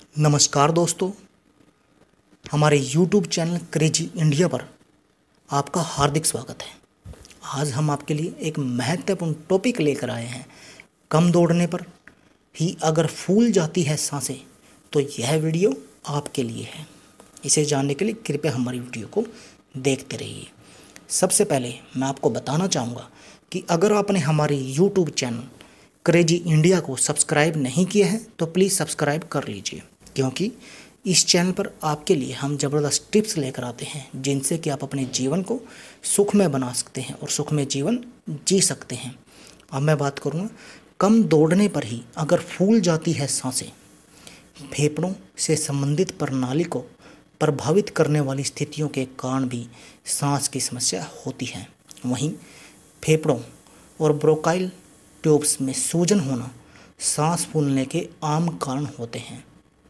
नमस्कार दोस्तों, हमारे YouTube चैनल क्रेजी इंडिया पर आपका हार्दिक स्वागत है। आज हम आपके लिए एक महत्वपूर्ण टॉपिक लेकर आए हैं। कम दौड़ने पर ही अगर फूल जाती है सांसें, तो यह वीडियो आपके लिए है। इसे जानने के लिए कृपया हमारी वीडियो को देखते रहिए। सबसे पहले मैं आपको बताना चाहूँगा कि अगर आपने हमारे YouTube चैनल क्रेजी इंडिया को सब्सक्राइब नहीं किया है तो प्लीज़ सब्सक्राइब कर लीजिए, क्योंकि इस चैनल पर आपके लिए हम ज़बरदस्त टिप्स लेकर आते हैं जिनसे कि आप अपने जीवन को सुखमय बना सकते हैं और सुखमय जीवन जी सकते हैं। अब मैं बात करूँगा, कम दौड़ने पर ही अगर फूल जाती है सांसें। फेफड़ों से संबंधित प्रणाली को प्रभावित करने वाली स्थितियों के कारण भी सांस की समस्या होती है। वहीं फेफड़ों और ब्रोंकाइल ट्यूब्स में सूजन होना सांस फूलने के आम कारण होते हैं।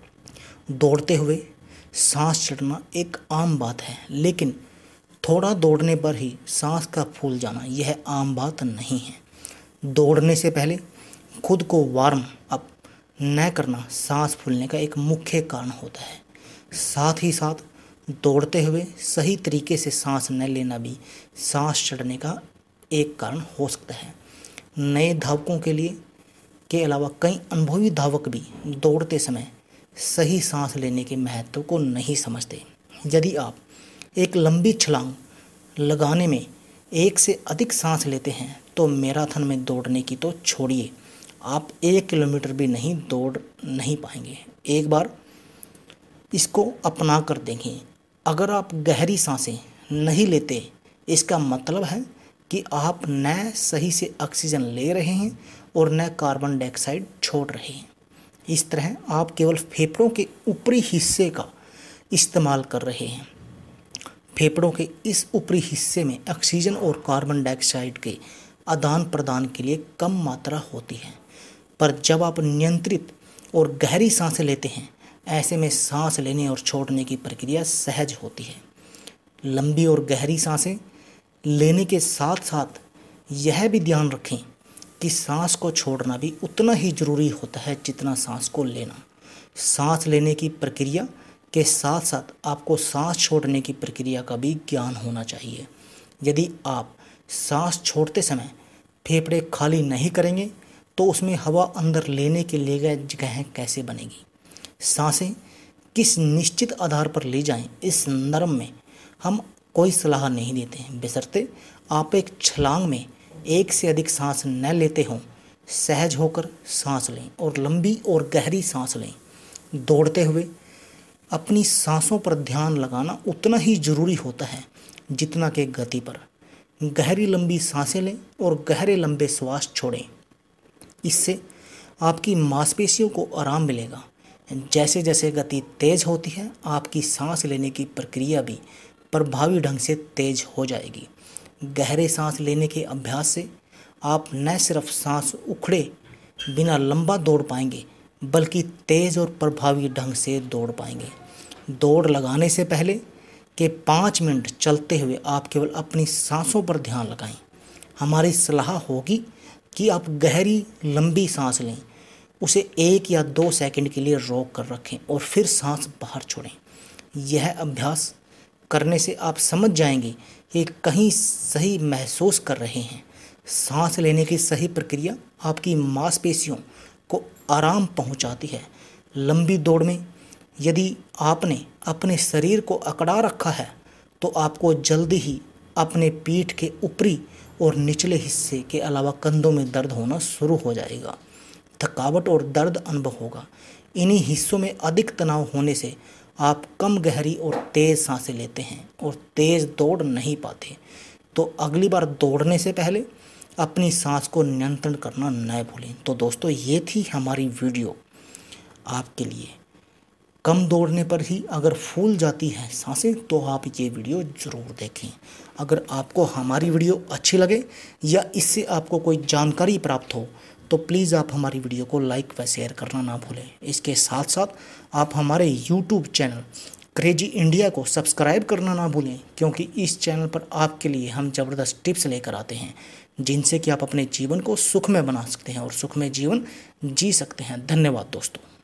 दौड़ते हुए सांस चढ़ना एक आम बात है, लेकिन थोड़ा दौड़ने पर ही सांस का फूल जाना यह आम बात नहीं है। दौड़ने से पहले खुद को वार्म अप न करना सांस फूलने का एक मुख्य कारण होता है। साथ ही साथ दौड़ते हुए सही तरीके से सांस न लेना भी सांस चढ़ने का एक कारण हो सकता है। नए धावकों के अलावा कई अनुभवी धावक भी दौड़ते समय सही सांस लेने के महत्व को नहीं समझते। यदि आप एक लंबी छलांग लगाने में एक से अधिक सांस लेते हैं तो मैराथन में दौड़ने की तो छोड़िए, आप 1 किलोमीटर भी नहीं दौड़ नहीं पाएंगे। एक बार इसको अपना कर देखें। अगर आप गहरी सांसें नहीं लेते, इसका मतलब है कि आप न सही से ऑक्सीजन ले रहे हैं और न कार्बन डाइऑक्साइड छोड़ रहे हैं। इस तरह आप केवल फेफड़ों के ऊपरी हिस्से का इस्तेमाल कर रहे हैं। फेफड़ों के इस ऊपरी हिस्से में ऑक्सीजन और कार्बन डाइऑक्साइड के आदान प्रदान के लिए कम मात्रा होती है, पर जब आप नियंत्रित और गहरी सांसें लेते हैं, ऐसे में सांस लेने और छोड़ने की प्रक्रिया सहज होती है। लंबी और गहरी सांसें लेने के साथ साथ यह भी ध्यान रखें कि सांस को छोड़ना भी उतना ही ज़रूरी होता है जितना सांस को लेना। सांस लेने की प्रक्रिया के साथ साथ आपको सांस छोड़ने की प्रक्रिया का भी ज्ञान होना चाहिए। यदि आप सांस छोड़ते समय फेफड़े खाली नहीं करेंगे तो उसमें हवा अंदर लेने के लिए जगह कैसे बनेगी। सांसें किस निश्चित आधार पर ली जाएं, इस संदर्भ में हम कोई सलाह नहीं देते हैं, बशर्ते आप एक छलांग में एक से अधिक सांस न लेते हों। सहज होकर सांस लें और लंबी और गहरी सांस लें। दौड़ते हुए अपनी सांसों पर ध्यान लगाना उतना ही ज़रूरी होता है जितना कि गति पर। गहरी लंबी सांसें लें और गहरे लंबे श्वास छोड़ें। इससे आपकी मांसपेशियों को आराम मिलेगा। जैसे जैसे गति तेज होती है, आपकी सांस लेने की प्रक्रिया भी प्रभावी ढंग से तेज हो जाएगी। गहरे सांस लेने के अभ्यास से आप न सिर्फ सांस उखड़े बिना लंबा दौड़ पाएंगे, बल्कि तेज़ और प्रभावी ढंग से दौड़ पाएंगे। दौड़ लगाने से पहले के 5 मिनट चलते हुए आप केवल अपनी सांसों पर ध्यान लगाएं। हमारी सलाह होगी कि आप गहरी लंबी सांस लें, उसे 1 या 2 सेकंड के लिए रोक कर रखें और फिर सांस बाहर छोड़ें। यह अभ्यास करने से आप समझ जाएंगे कि कहीं सही महसूस कर रहे हैं। सांस लेने की सही प्रक्रिया आपकी मांसपेशियों को आराम पहुंचाती है। लंबी दौड़ में यदि आपने अपने शरीर को अकड़ा रखा है तो आपको जल्दी ही अपने पीठ के ऊपरी और निचले हिस्से के अलावा कंधों में दर्द होना शुरू हो जाएगा। थकावट और दर्द अनुभव होगा। इन्हीं हिस्सों में अधिक तनाव होने से आप कम गहरी और तेज़ सांसें लेते हैं और तेज़ दौड़ नहीं पाते। तो अगली बार दौड़ने से पहले अपनी सांस को नियंत्रण करना न भूलें। तो दोस्तों, ये थी हमारी वीडियो आपके लिए। कम दौड़ने पर ही अगर फूल जाती है सांसें, तो आप ये वीडियो ज़रूर देखें। अगर आपको हमारी वीडियो अच्छी लगे या इससे आपको कोई जानकारी प्राप्त हो तो प्लीज़ आप हमारी वीडियो को लाइक व शेयर करना ना भूलें। इसके साथ साथ आप हमारे YouTube चैनल क्रेजी इंडिया को सब्सक्राइब करना ना भूलें, क्योंकि इस चैनल पर आपके लिए हम ज़बरदस्त टिप्स लेकर आते हैं जिनसे कि आप अपने जीवन को सुखमय बना सकते हैं और सुखमय जीवन जी सकते हैं। धन्यवाद दोस्तों।